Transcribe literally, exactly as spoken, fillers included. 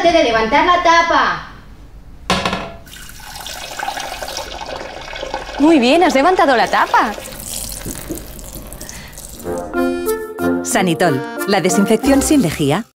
Apúrate de levantar la tapa. Muy bien, has levantado la tapa. Sanitol, la desinfección sin lejía.